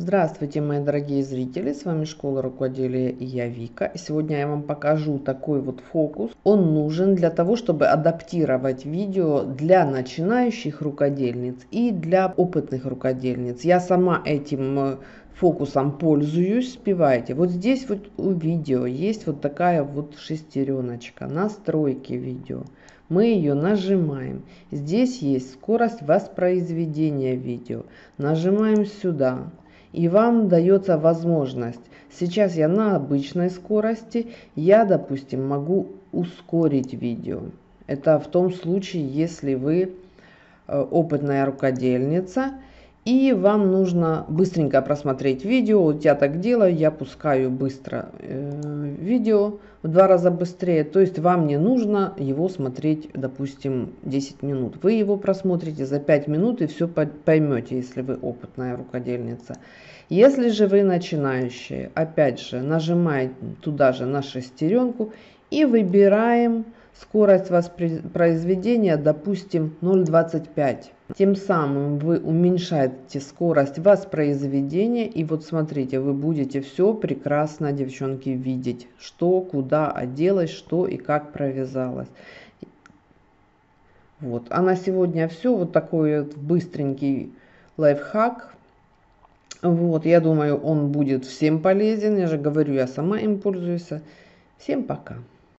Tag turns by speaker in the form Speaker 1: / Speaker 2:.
Speaker 1: Здравствуйте, мои дорогие зрители, с вами Школа Рукоделия и я Вика. И сегодня я вам покажу такой вот фокус. Он нужен для того, чтобы адаптировать видео для начинающих рукодельниц и для опытных рукодельниц. Я сама этим фокусом пользуюсь, успеваете. Вот здесь вот у видео есть вот такая вот шестереночка, настройки видео. Мы ее нажимаем. Здесь есть скорость воспроизведения видео. Нажимаем сюда. И вам дается возможность. Сейчас я на обычной скорости. Я, допустим, могу ускорить видео. Это в том случае, если вы опытная рукодельница. И вам нужно быстренько просмотреть видео. Вот я так делаю, я пускаю быстро видео в 2 раза быстрее. То есть вам не нужно его смотреть, допустим, 10 минут. Вы его просмотрите за 5 минут и все поймете, если вы опытная рукодельница. Если же вы начинающие, опять же, нажимаем туда же на шестеренку и выбираем скорость воспроизведения, допустим, 0,25. Тем самым вы уменьшаете скорость воспроизведения. И вот смотрите, вы будете все прекрасно, девчонки, видеть, что, куда оделось, что и как провязалось. Вот. А на сегодня все. Вот такой вот быстренький лайфхак. Вот, я думаю, он будет всем полезен. Я же говорю, я сама им пользуюсь. Всем пока.